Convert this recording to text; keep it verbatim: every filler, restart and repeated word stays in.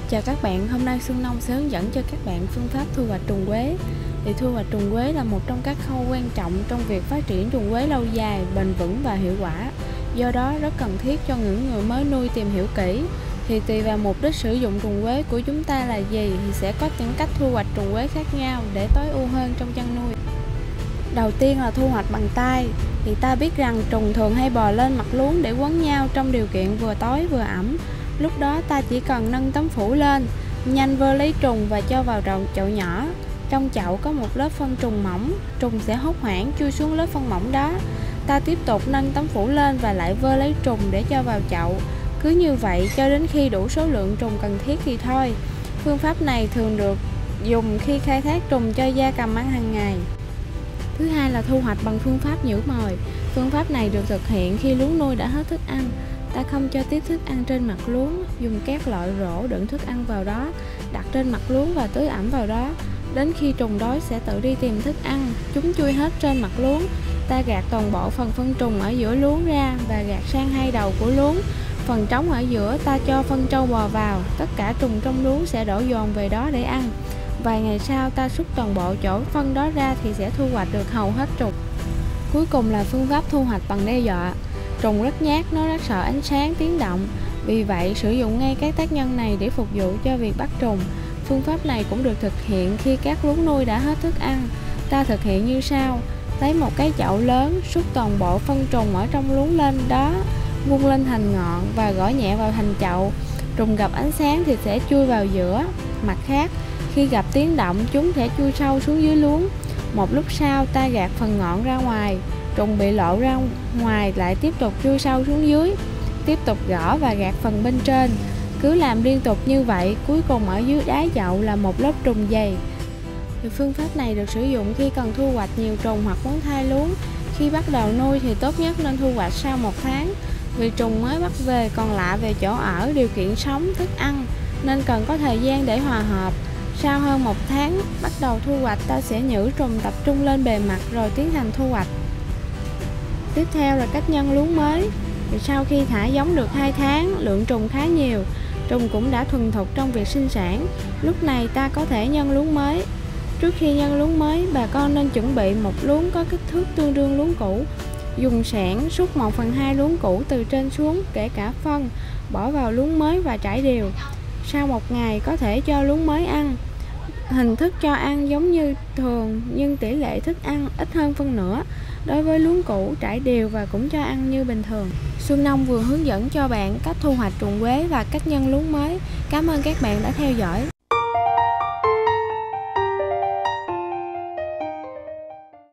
Chào các bạn, hôm nay Xuân Nông sẽ hướng dẫn cho các bạn phương pháp thu hoạch trùng quế. Thì thu hoạch trùng quế là một trong các khâu quan trọng trong việc phát triển trùng quế lâu dài, bền vững và hiệu quả. Do đó rất cần thiết cho những người mới nuôi tìm hiểu kỹ. Thì tùy vào mục đích sử dụng trùng quế của chúng ta là gì thì sẽ có những cách thu hoạch trùng quế khác nhau để tối ưu hơn trong chăn nuôi. Đầu tiên là thu hoạch bằng tay. Thì ta biết rằng trùng thường hay bò lên mặt luống để quấn nhau trong điều kiện vừa tối vừa ẩm. Lúc đó ta chỉ cần nâng tấm phủ lên, nhanh vơ lấy trùng và cho vào chậu nhỏ. Trong chậu có một lớp phân trùng mỏng, trùng sẽ hốt hoảng chui xuống lớp phân mỏng đó. Ta tiếp tục nâng tấm phủ lên và lại vơ lấy trùng để cho vào chậu. Cứ như vậy cho đến khi đủ số lượng trùng cần thiết thì thôi. Phương pháp này thường được dùng khi khai thác trùng cho gia cầm ăn hàng ngày. Thứ hai là thu hoạch bằng phương pháp nhử mồi. Phương pháp này được thực hiện khi luống nuôi đã hết thức ăn. Ta không cho tiếp thức ăn trên mặt luống, dùng các loại rổ đựng thức ăn vào đó, đặt trên mặt luống và tưới ẩm vào đó. Đến khi trùng đói sẽ tự đi tìm thức ăn, chúng chui hết trên mặt luống. Ta gạt toàn bộ phần phân trùng ở giữa luống ra và gạt sang hai đầu của luống. Phần trống ở giữa ta cho phân trâu bò vào, tất cả trùng trong luống sẽ đổ dồn về đó để ăn. Vài ngày sau ta xúc toàn bộ chỗ phân đó ra thì sẽ thu hoạch được hầu hết trùng. Cuối cùng là phương pháp thu hoạch bằng đe dọa. Trùng rất nhát, nó rất sợ ánh sáng, tiếng động. Vì vậy, sử dụng ngay các tác nhân này để phục vụ cho việc bắt trùng. Phương pháp này cũng được thực hiện khi các luống nuôi đã hết thức ăn. Ta thực hiện như sau. Lấy một cái chậu lớn, xúc toàn bộ phân trùng ở trong luống lên đó, vung lên thành ngọn và gõ nhẹ vào thành chậu. Trùng gặp ánh sáng thì sẽ chui vào giữa. Mặt khác, khi gặp tiếng động, chúng sẽ chui sâu xuống dưới luống. Một lúc sau, ta gạt phần ngọn ra ngoài. Trùng bị lộ ra ngoài lại tiếp tục chui sâu xuống dưới, tiếp tục gõ và gạt phần bên trên. Cứ làm liên tục như vậy, cuối cùng ở dưới đáy chậu là một lớp trùng dày. Thì phương pháp này được sử dụng khi cần thu hoạch nhiều trùng hoặc muốn thai luống. Khi bắt đầu nuôi thì tốt nhất nên thu hoạch sau một tháng, vì trùng mới bắt về còn lạ về chỗ ở, điều kiện sống, thức ăn nên cần có thời gian để hòa hợp. Sau hơn một tháng bắt đầu thu hoạch, ta sẽ nhử trùng tập trung lên bề mặt rồi tiến hành thu hoạch. Tiếp theo là cách nhân luống mới. Thì sau khi thả giống được hai tháng, lượng trùng khá nhiều, trùng cũng đã thuần thục trong việc sinh sản. Lúc này ta có thể nhân luống mới. Trước khi nhân luống mới, bà con nên chuẩn bị một luống có kích thước tương đương luống cũ. Dùng xẻng xúc một phần hai luống cũ từ trên xuống, kể cả phân, bỏ vào luống mới và trải đều. Sau một ngày có thể cho luống mới ăn. Hình thức cho ăn giống như thường nhưng tỷ lệ thức ăn ít hơn phân nửa. Đối với luống cũ trải đều và cũng cho ăn như bình thường. Xuân Nông vừa hướng dẫn cho bạn cách thu hoạch trùng quế và cách nhân luống mới. Cảm ơn các bạn đã theo dõi.